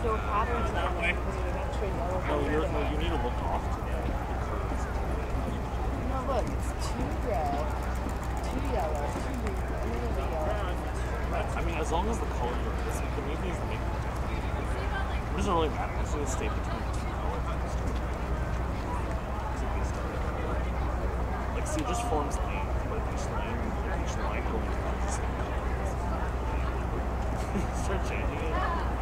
show patterns that way. No, you need to look off to the No, look, it's 2 red, 2 yellow, 2 green, and then the yellow. I mean, as long as the color is the navy is the navy. It doesn't really matter. It's going to stay between the 2 colors. Like, see, it just forms lane, but each line going through the same colors. Start changing it.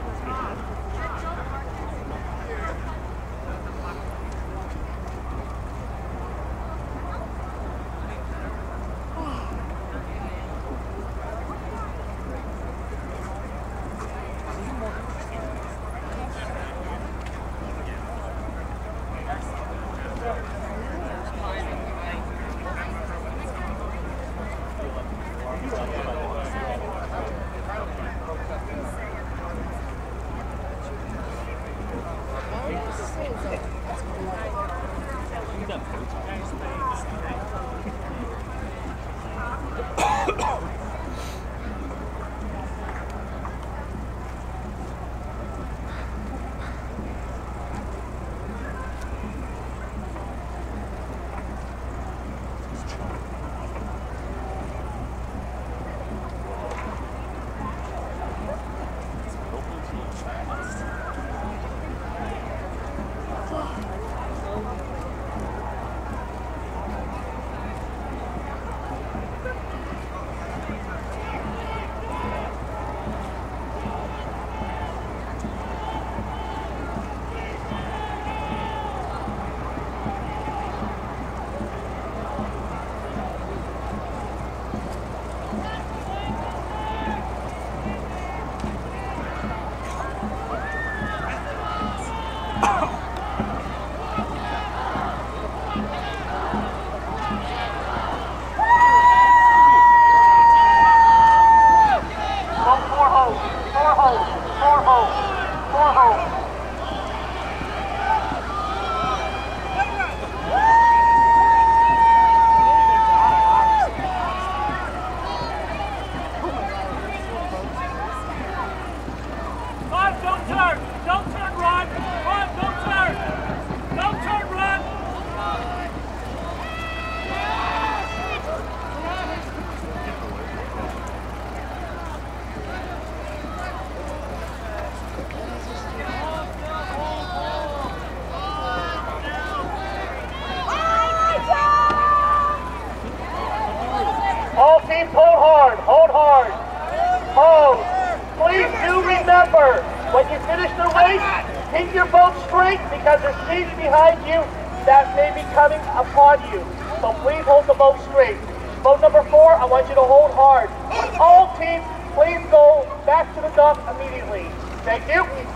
Hold hard. Hold. Please do remember, when you finish the race, keep your boat straight because there's teams behind you that may be coming upon you. So please hold the boat straight. Boat number 4, I want you to hold hard. All teams, please go back to the dock immediately. Thank you.